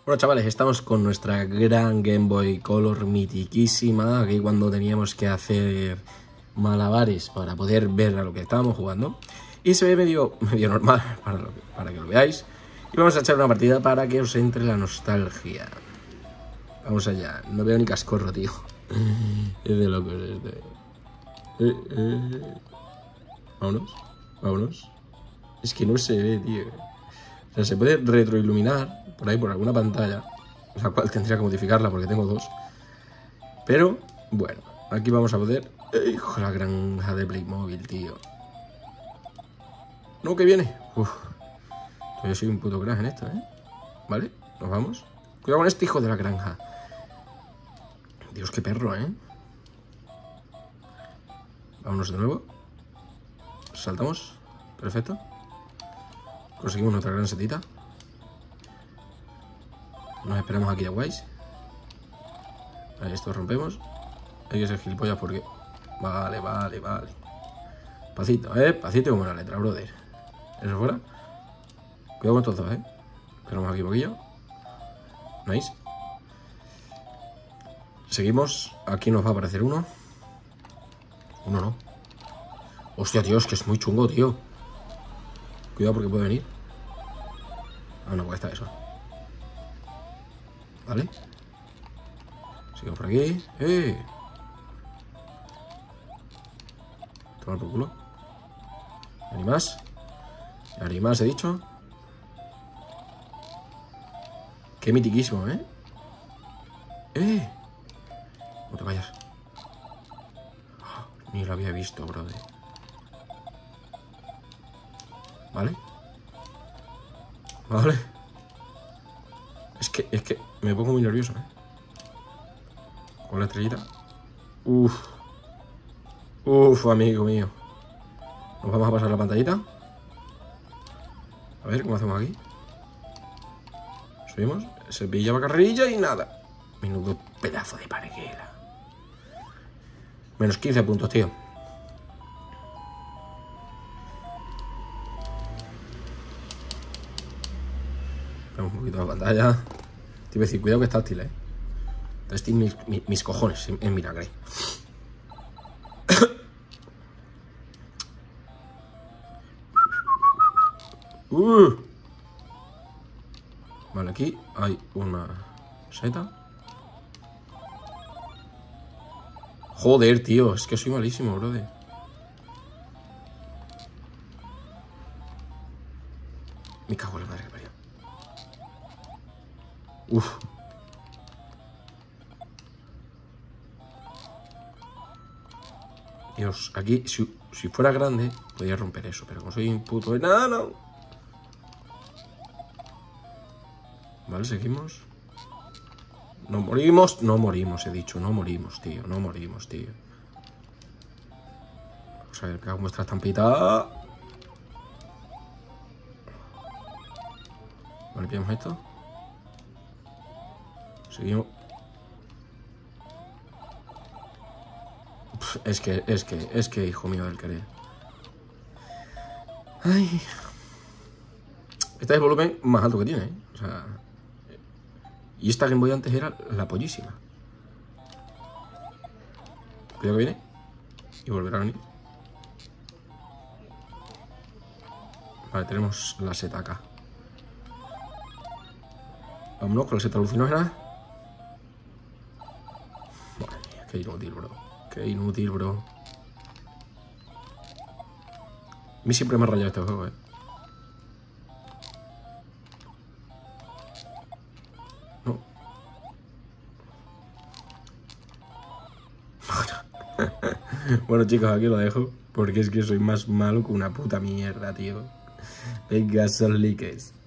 Bueno, chavales, estamos con nuestra gran Game Boy Color mitiquísima. Aquí cuando teníamos que hacer malabares para poder ver a lo que estábamos jugando. Y se ve medio normal para que lo veáis. Y vamos a echar una partida para que os entre la nostalgia. Vamos allá. No veo ni cascorro, tío. Es de locos este. Vámonos. Es que no se ve, tío. O sea, se puede retroiluminar por ahí, por alguna pantalla, la cual tendría que modificarla porque tengo dos. Pero, bueno, aquí vamos a poder... ¡Hijo, la granja de Playmobil, tío! No, que viene. Uf. Yo soy un puto crack en esto, ¿eh? Vale, nos vamos. Cuidado con este hijo de la granja. Dios, qué perro, ¿eh? Vámonos de nuevo. Saltamos. Perfecto. Conseguimos nuestra gran setita. Nos esperamos aquí a guays. Ahí esto rompemos. Hay que ser gilipollas porque... Vale. Pasito, pasito como una letra, brother. Eso fuera. Cuidado con estos dos, Esperamos aquí un poquillo. Nice. Seguimos. Aquí nos va a aparecer uno. Uno no. Hostia, tío, es que es muy chungo, tío. Cuidado porque puede venir. Ah, no, pues está eso. Vale. Seguimos por aquí. Toma por culo. Ni más. Ni más, he dicho. Qué mitiquísimo, ¿eh? No te vayas. Oh, ni lo había visto, brother. Vale. Es que me pongo muy nervioso, Con la estrellita. Uf, amigo mío. Nos vamos a pasar la pantallita. A ver cómo hacemos aquí. Subimos. Se pillaba carrerilla y nada. Menudo pedazo de pareguera. Menos 15 puntos, tío. Vamos un poquito la pantalla. Te iba a decir, cuidado que está táctil, Táctil mis cojones en vinagre. Vale, aquí hay una seta. Joder, tío, es que soy malísimo, brother. Me cago en la madre que parió. Dios, aquí, si fuera grande, podría romper eso, pero como soy un puto enano. Vale, seguimos. No morimos, he dicho, no morimos, tío. Vamos a ver, que hago nuestra estampita. Vale, pillamos esto. Seguimos. Es que, hijo mío del querer. Ay. Este es el volumen más alto que tiene, O sea... Y esta Game Boy antes era la pollísima. Cuidado que viene. Y volverá a venir. Vale, tenemos la seta acá. Vámonos con la seta alucinógena. Madre mía, qué inútil, bro. A mí siempre me ha rayado este juego, No. Bueno, chicos, aquí lo dejo. Porque es que soy más malo que una puta mierda, tío. Venga, son likes.